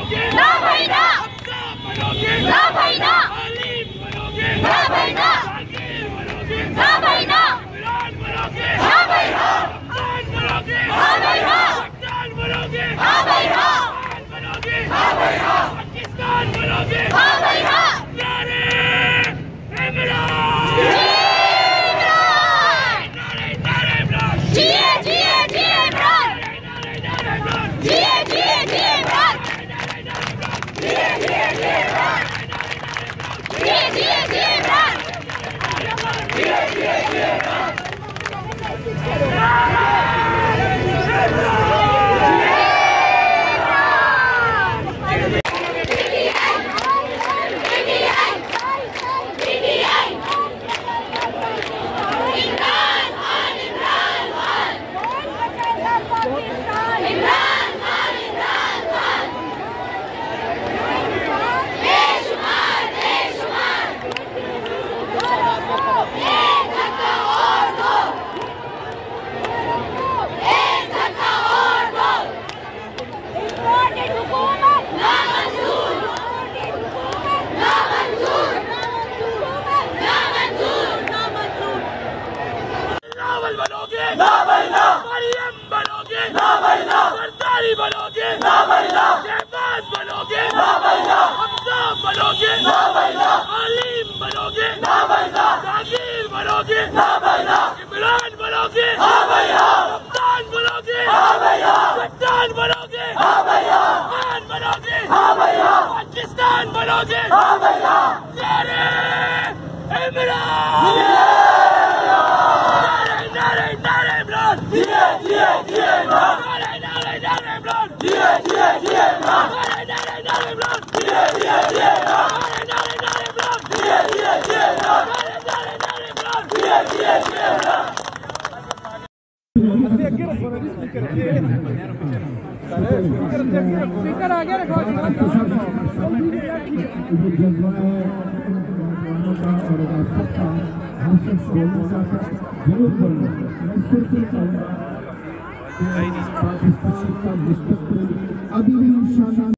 ना भाई ना, ना भाई ना, ना भाई ना, ना भाई ना, ना भाई ना, हाँ भाई हाँ, हाँ भाई हाँ, हाँ भाई हाँ, हाँ भाई हाँ, जिए जिए जिए इमरान, जिए जिए जिए इमरान, जिए जिए जिए इमरान, जिए जिए जिए इमरान, जिए जिए जिए इमरान। ना भाई ना, मरियम बनोगे ना भाई ना, सरदारी बनोगे ना भाई ना, शहबाज बनोगे ना भाई ना, हमजा बनोगे ना भाई ना, आलिम बनोगे ना भाई ना, जागीर बनोगे ना भाई ना, इमरान बनोगे हाँ भैया, कप्तान बनोगे हाँ भैया, कप्तान बनोगे हाँ भैया, खान बनोगे हाँ भैया, पाकिस्तान बनोगे हाँ भैया, नारे इमरान, जिए जिए जिए इमरान, नारे नारे नारे इमरान, जिए जिए जिए इमरान, नारे नारे नारे इमरान, जिए जिए जिए इमरान, नारे नारे नारे इमरान, जिए जिए जिए इमरान, नारे नारे नारे इमरान, जिए जिए जिए इमरान। स्पीकर आगे रखो। पाकिस्तान का मुस्तकबिल अभी भी इंशाअल्लाह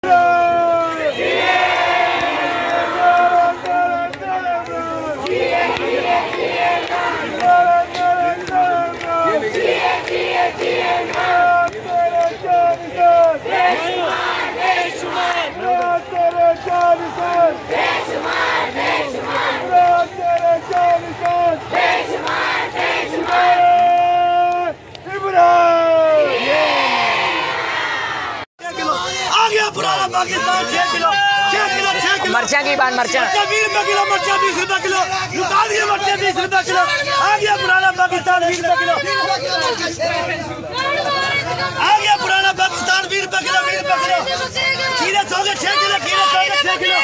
पुराना पाकिस्तान 6 किलो मर्चा की बात, मर्चा 20 रुपए किलो, मर्चा 20 रुपए किलो, निकाल दिए मर्चा 20 रुपए किलो। आ गया पुराना पाकिस्तान 20 रुपए किलो, आ गया पुराना पाकिस्तान 20 रुपए किलो, 20 रुपए किलो। खीरे 6 किलो, खीरे 6 किलो।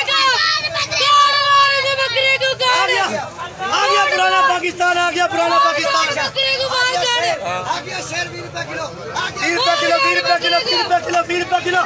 आ गया पुराना पाकिस्तान, आ गया पुराना पाकिस्तान। आ गया शेर 20 रुपए किलो, 20 रुपए किलो, 20 रुपए किलो, 20 रुपए किलो, 20 रुपए किलो।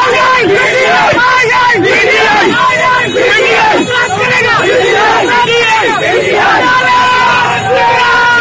करेगा नारे